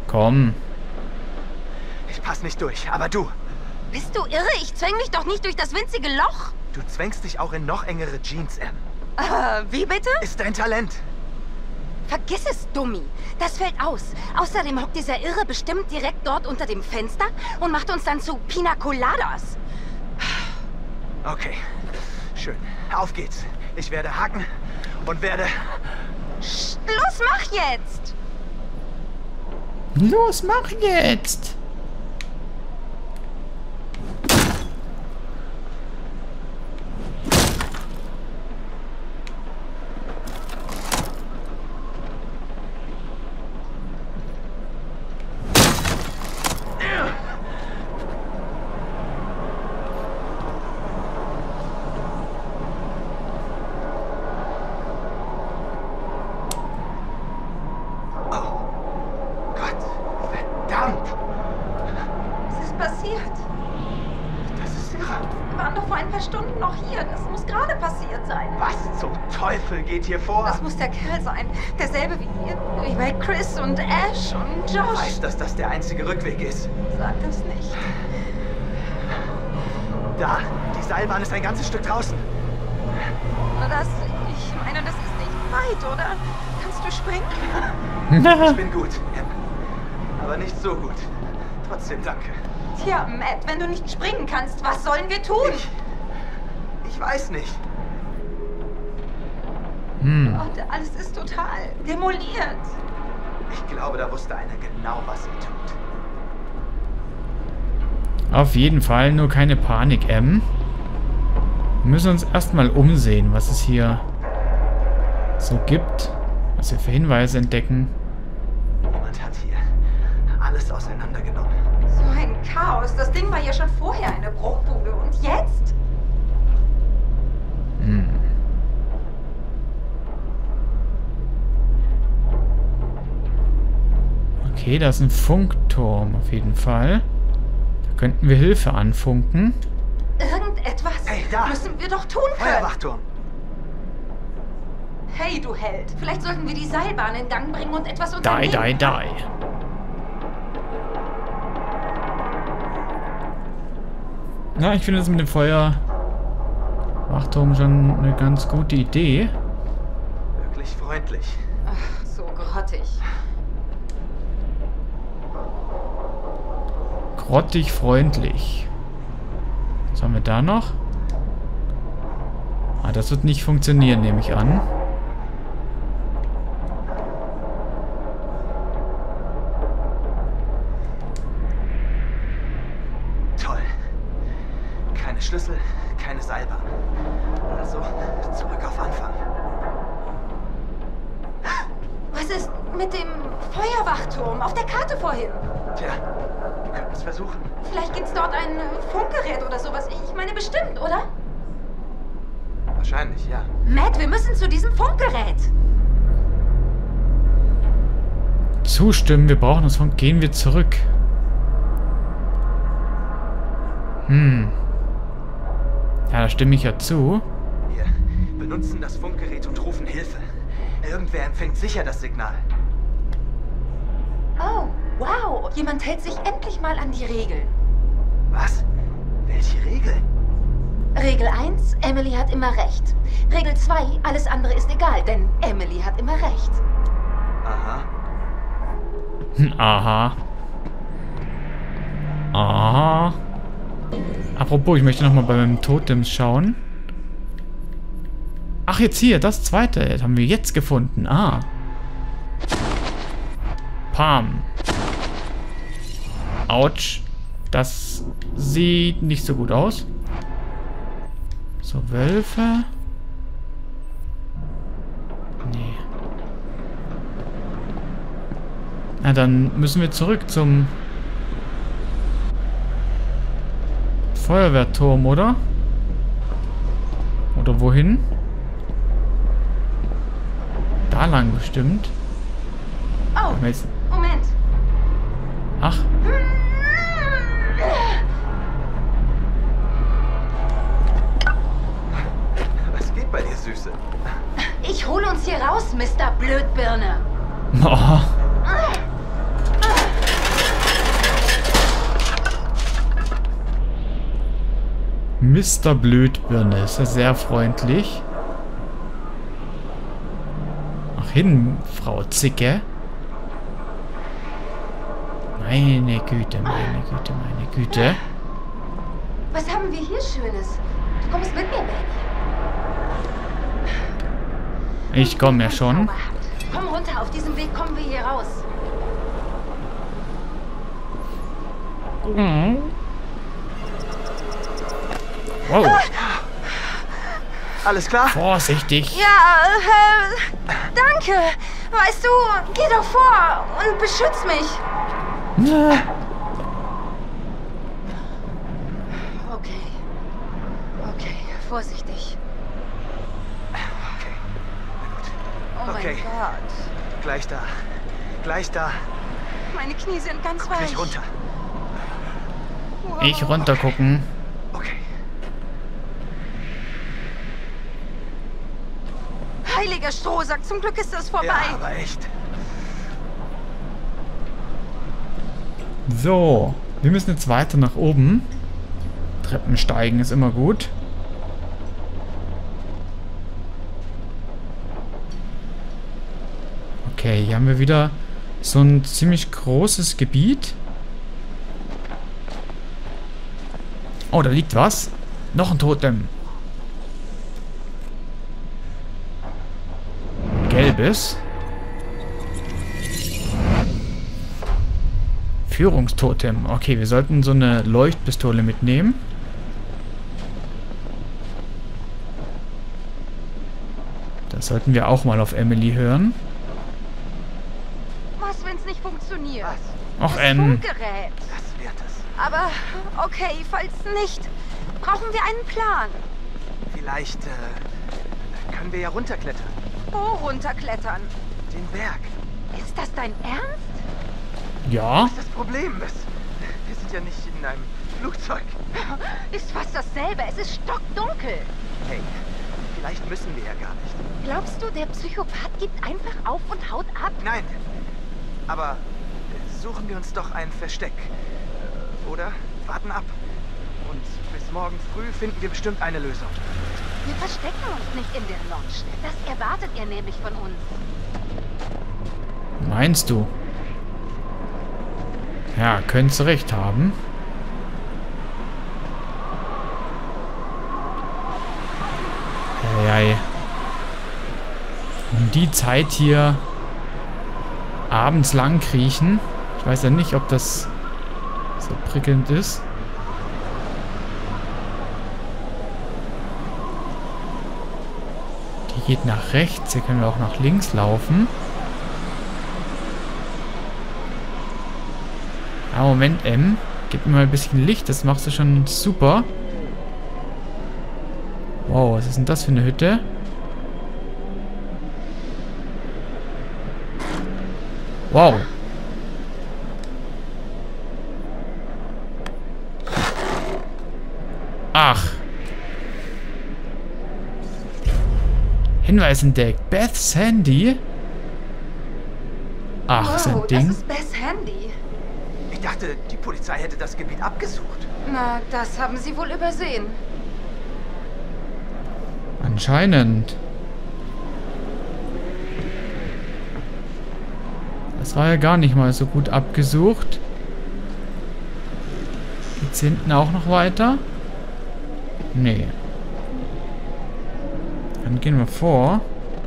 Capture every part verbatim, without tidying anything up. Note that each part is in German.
Komm. Ich pass nicht durch, aber du. Bist du irre? Ich zwäng mich doch nicht durch das winzige Loch. Du zwängst dich auch in noch engere Jeans, Em. Äh, wie bitte? Ist dein Talent. Vergiss es, Dummi. Das fällt aus. Außerdem hockt dieser Irre bestimmt direkt dort unter dem Fenster und macht uns dann zu Pina Coladas. Okay, schön. Auf geht's. Ich werde hacken und werde... Los, mach jetzt! Los, mach jetzt! Geht hier vor? Das muss der Kerl sein. Derselbe wie, wie bei Chris und Ash und Josh. Ich weiß, dass das der einzige Rückweg ist. Sag das nicht. Da, die Seilbahn ist ein ganzes Stück draußen. Das, ich meine, das ist nicht weit, oder? Kannst du springen? Ich bin gut, aber nicht so gut. Trotzdem danke. Tja, Matt, wenn du nicht springen kannst, was sollen wir tun? Ich, ich weiß nicht. Hm. Oh, alles ist total demoliert. Ich glaube, da wusste einer genau, was er tut. Auf jeden Fall nur keine Panik, Em. Wir müssen uns erstmal umsehen, was es hier so gibt, was wir für Hinweise entdecken. Jemand hat hier alles auseinandergenommen. So ein Chaos. Das Ding war ja schon vorher eine Bruchbude. Und jetzt? Hm. Okay, da ist ein Funkturm auf jeden Fall. Da könnten wir Hilfe anfunken. Irgendetwas hey, da. müssen wir doch tun können. Feuerwachturm. Hey, du Held. Vielleicht sollten wir die Seilbahn in Gang bringen und etwas unternehmen. Die, die, die. Na, ich finde das mit dem Feuerwachturm schon eine ganz gute Idee. Wirklich freundlich. Ach, so grottig. Grottig freundlich. Was haben wir da noch? Ah, das wird nicht funktionieren, nehme ich an. Toll. Keine Schlüssel, keine Seilbahn. Also zurück auf Anfang. Was ist mit dem Feuerwachturm auf der Karte vorhin? Tja, wir könnten es versuchen. Vielleicht gibt's dort ein Funkgerät oder sowas. Ich meine bestimmt, oder? Wahrscheinlich, ja. Matt, wir müssen zu diesem Funkgerät. Zustimmen, wir brauchen das Funk. Gehen wir zurück. Hm. Ja, da stimme ich ja zu. Wir benutzen das Funkgerät und rufen Hilfe. Irgendwer empfängt sicher das Signal. Oh, wow. Jemand hält sich endlich mal an die Regeln. Was? Welche Regeln? Regel eins, Emily hat immer recht. Regel zwei, alles andere ist egal, denn Emily hat immer recht. Aha. Hm, aha. Aha. Apropos, ich möchte nochmal bei meinem Totem schauen. Ach, jetzt hier, das zweite. Das haben wir jetzt gefunden. Ah. Pam. Autsch. Das sieht nicht so gut aus. So, Wölfe. Nee. Na, dann müssen wir zurück zum Feuerwehrturm, oder? Oder wohin? Da lang bestimmt. Oh, Moment. Ach. Was geht bei dir, Süße? Ich hole uns hier raus, Mister Blödbirne. Oh. Mister Blödbirne. Ist ja sehr freundlich. Ach hin, Frau Zicke. Meine Güte, meine Güte, meine Güte. Was haben wir hier Schönes? Du kommst mit mir, Baby. Ich komme ja schon. Komm runter, auf diesem Weg kommen wir hier raus. Wow. Alles klar? Vorsichtig. Ja, äh, danke. Weißt du, geh doch vor und beschütz mich. Okay. Okay, vorsichtig. Okay, na gut. Oh Okay. mein Gott. Gleich da. Gleich da. Meine Knie sind ganz Guck weich. nicht runter. Ich runter gucken. Okay. Heiliger Strohsack, zum Glück ist das vorbei. Ja, aber echt. So. Wir müssen jetzt weiter nach oben. Treppen steigen ist immer gut. Okay, hier haben wir wieder so ein ziemlich großes Gebiet. Oh, da liegt was. Noch ein Totem. Gelbes. Führungstotem. Okay, wir sollten so eine Leuchtpistole mitnehmen. Das sollten wir auch mal auf Emily hören. Was, wenn es nicht funktioniert? Was? Ach, Das ähm. Funkgerät. Das wird es. Aber, okay, falls nicht, brauchen wir einen Plan. Vielleicht äh, können wir ja runterklettern. Wo runterklettern? Den Berg. Ist das dein Ernst? Ja. Was ist das Problem? Das, wir sind ja nicht in einem Flugzeug. Ist fast dasselbe. Es ist stockdunkel. Hey, vielleicht müssen wir ja gar nicht. Glaubst du, der Psychopath gibt einfach auf und haut ab? Nein. Aber äh, suchen wir uns doch ein Versteck. Äh, oder? Warten ab. Und bis morgen früh finden wir bestimmt eine Lösung. Wir verstecken uns nicht in der Lodge. Das erwartet ihr nämlich von uns. Meinst du? Ja, könntest du recht haben. Eieiei. Um die Zeit hier abends lang kriechen. Ich weiß ja nicht, ob das so prickelnd ist. Die geht nach rechts. Hier können wir auch nach links laufen. Ah, Moment, M. Gib mir mal ein bisschen Licht. Das machst du schon super. Wow, was ist denn das für eine Hütte? Wow. Ach. Hinweis entdeckt. Beth's Handy. Ach, wow, so ein Ding. Das ist Beths Handy. Ich dachte, die Polizei hätte das Gebiet abgesucht. Na, das haben sie wohl übersehen. Anscheinend. Das war ja gar nicht mal so gut abgesucht. Geht's hinten auch noch weiter? Nee. Dann gehen wir vor.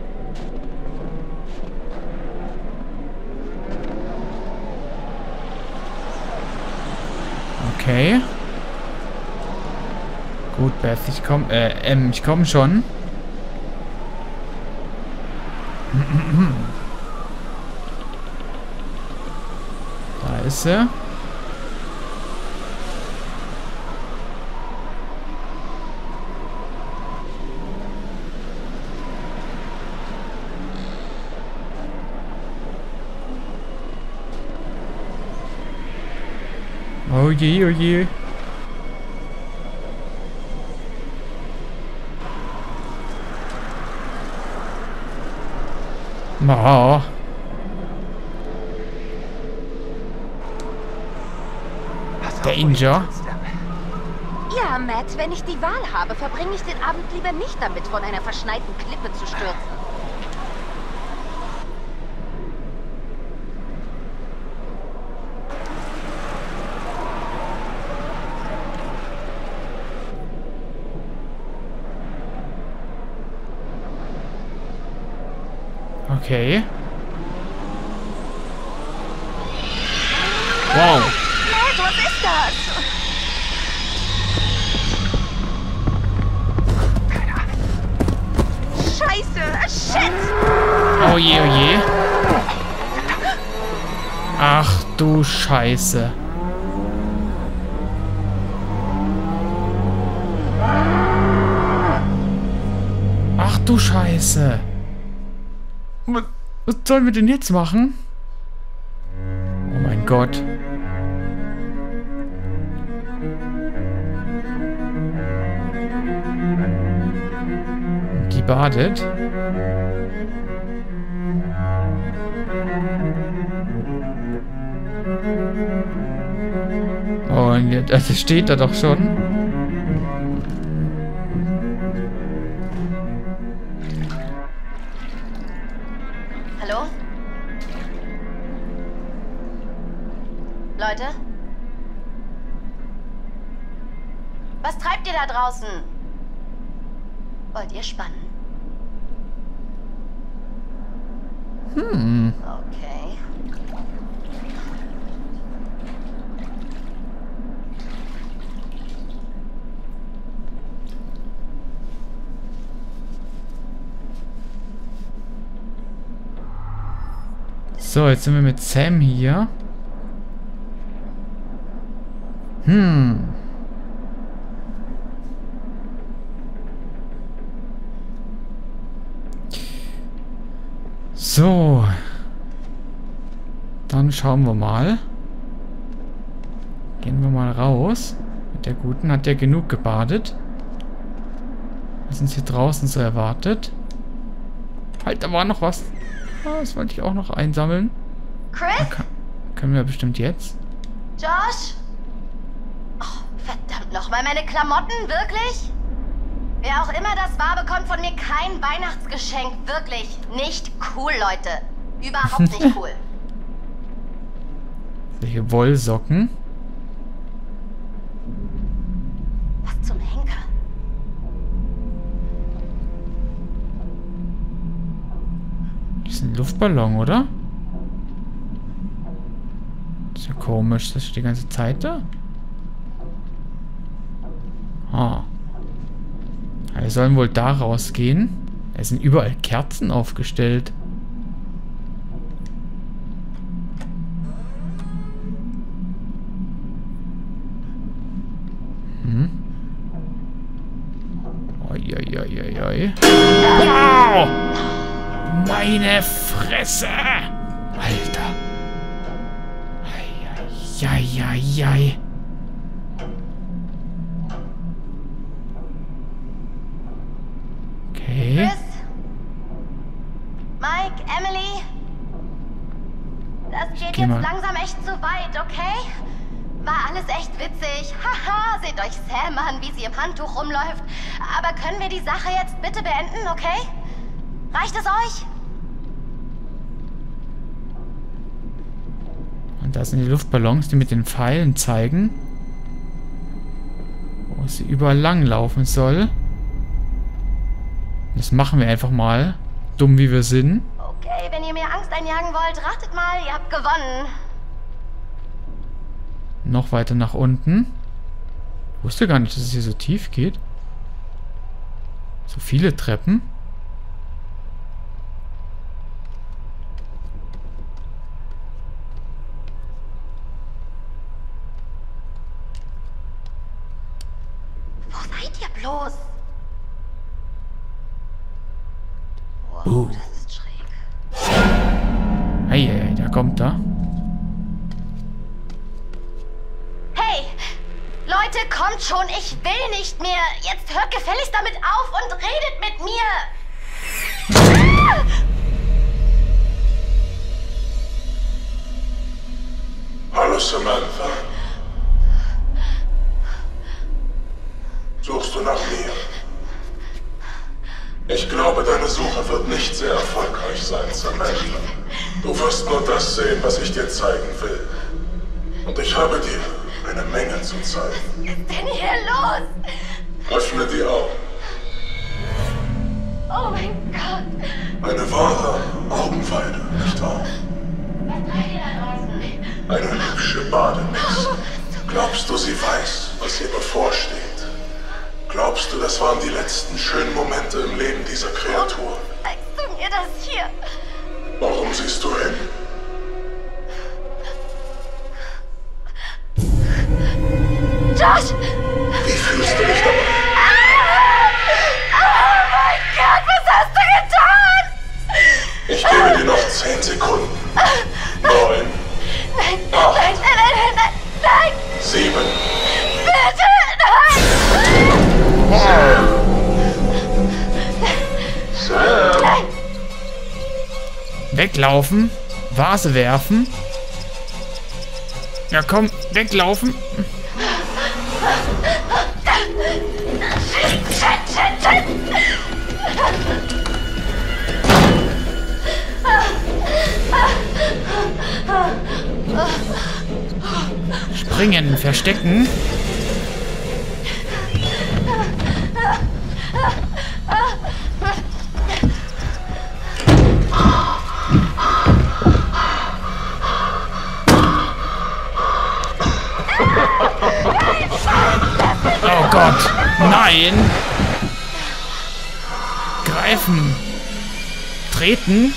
Okay. Gut, Beth, ich komm, äh, M, ich komm schon. Da ist sie. Oh je, oh je. Oh. Pass auf, Danger. wo du trittst, Em. Ja, Ja, Matt, wenn ich die Wahl habe, verbringe ich den Abend lieber nicht damit, von einer verschneiten Klippe zu stürzen. Okay. Wow. Matt, was ist das? Scheiße! Shit! Oh je, oh je. Ach du Scheiße. Ach du Scheiße. Was, was sollen wir denn jetzt machen? Oh mein Gott. Die badet. Und jetzt, also steht da doch schon. Hallo? Leute? Was treibt ihr da draußen? Wollt ihr spannen? Hm. Okay. So, jetzt sind wir mit Sam hier. Hm. So. Dann schauen wir mal. Gehen wir mal raus. Mit der Guten hat ja genug gebadet. Was uns hier draußen so erwartet. Halt, da war noch was. Ah, das wollte ich auch noch einsammeln. Chris? Kann, können wir bestimmt jetzt. Josh? Oh, verdammt nochmal, meine Klamotten, wirklich? Wer auch immer das war, bekommt von mir kein Weihnachtsgeschenk. Wirklich nicht cool, Leute. Überhaupt nicht cool. Solche Wollsocken. Was zum Henker? Das ist ein Luftballon, oder? Das ist ja komisch. Das steht die ganze Zeit da. Ah. Wir sollen wohl da rausgehen. Es sind überall Kerzen aufgestellt. Hm. Oi, oi, oi, oi, oi. Wow! Meine Fresse! Alter. Eieieiei. Okay. Chris? Mike? Emily? Das geht geh jetzt mal. langsam echt zu weit, okay? War alles echt witzig. Haha, seht euch Sam an, wie sie im Handtuch rumläuft. Aber können wir die Sache jetzt bitte beenden, okay? Reicht es euch? Und da sind die Luftballons, die mit den Pfeilen zeigen, wo sie überall lang laufen soll. Das machen wir einfach mal. Dumm wie wir sind. Okay, wenn ihr mir Angst einjagen wollt, ratet mal, ihr habt gewonnen. Noch weiter nach unten. Ich wusste gar nicht, dass es hier so tief geht. So viele Treppen. Wo seid ihr bloß? Wow, Uh. das ist schräg. Eieiei, da kommt er. Hey! Leute, kommt schon, ich will nicht mehr. Jetzt hört gefälligst damit auf und redet mit mir. Ah! Hallo Samantha. Suchst du nach mir? Ich glaube, deine Suche wird nicht sehr erfolgreich sein, Samantha. Du wirst nur das sehen, was ich dir zeigen will. Und ich habe dir eine Menge zu zeigen. Was ist denn hier los? Öffne die Augen. Oh mein Gott. Eine wahre Augenweide, nicht wahr? Was macht ihr da draußen? Eine hübsche Bademix. Glaubst du, sie weiß, was ihr bevorsteht? Glaubst du, das waren die letzten schönen Momente im Leben dieser Kreatur? Zeigst du mir das hier? Warum siehst du hin? Josh! Wie fühlst du dich dabei? Oh mein Gott, was hast du getan? Ich gebe dir noch zehn Sekunden. Neun. Nein, nein, nein, nein, nein, nein, nein! Sieben. Bitte, nein! Sam. Sam. Nein! Weglaufen. Vase werfen. Ja, komm, weglaufen. Shit, shit, shit, shit! Springen, verstecken. Oh Gott, nein! Greifen! Treten!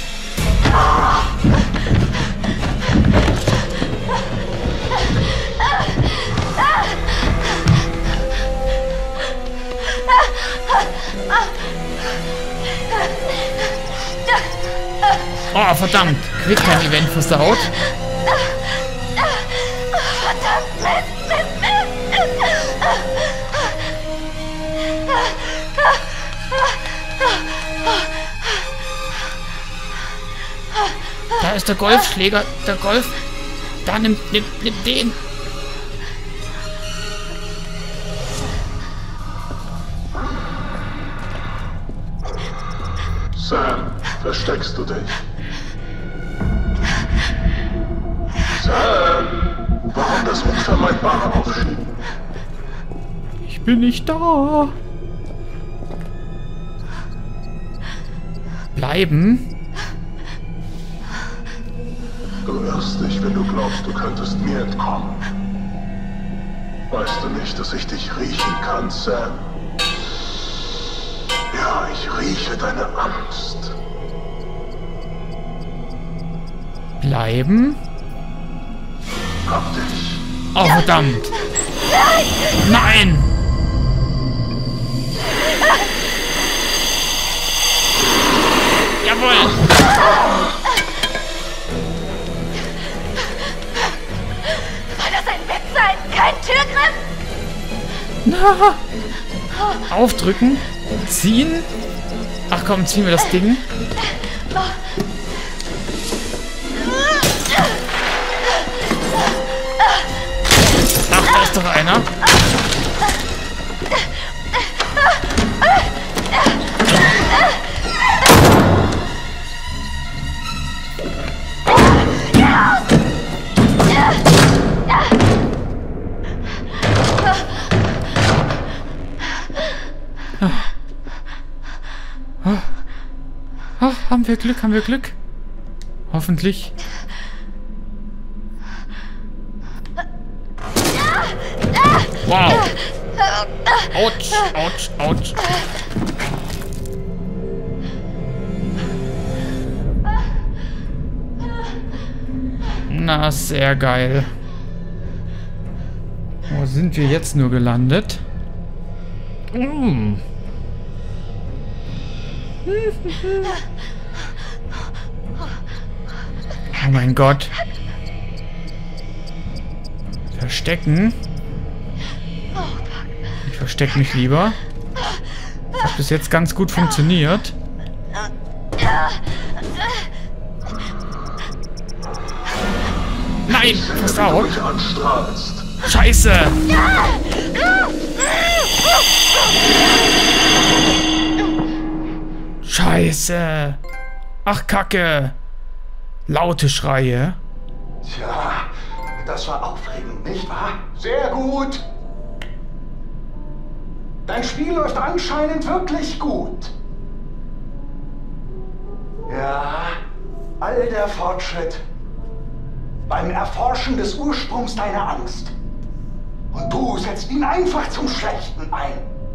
Oh, verdammt! Quicktime-Event versaut. Verdammt, Mist, Mist, Mist! Da ist der Golfschläger. Der Golf. Da nimmt, nimmt, nimmt den. Sam, versteckst du dich? Sam, warum das Unvermeidbare aufschieben? Ich bin nicht da. Bleiben. Du irrst dich, wenn du glaubst, du könntest mir entkommen. Weißt du nicht, dass ich dich riechen kann, Sam? Ja, ich rieche deine Angst. Bleiben. Hab dich. Oh, verdammt. Nein! Jawohl! Soll das ein Witz sein? Kein Türgriff? Na. Aufdrücken. Ziehen. Ach komm, ziehen wir das Ding. Ach, da ist doch einer. Oh, haben wir Glück, haben wir Glück. Hoffentlich. Wow. Autsch, autsch, autsch. Na, sehr geil. Wo sind wir jetzt nur gelandet? Mm. Oh mein Gott. Verstecken. Ich verstecke mich lieber. Das hat bis jetzt ganz gut funktioniert. Nein, versaut. Wenn du mich anstrahlst, Scheiße! Scheiße! Ach, Kacke! Laute Schreie. Tja, das war aufregend, nicht wahr? Sehr gut. Dein Spiel läuft anscheinend wirklich gut. Ja, all der Fortschritt beim Erforschen des Ursprungs deiner Angst. Und du setzt ihn einfach zum Schlechten ein.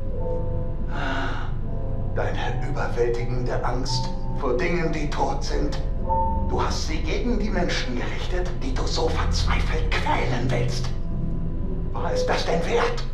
Deine überwältigende Angst vor Dingen, die tot sind. Du hast sie gegen die Menschen gerichtet, die du so verzweifelt quälen willst. War es das denn wert?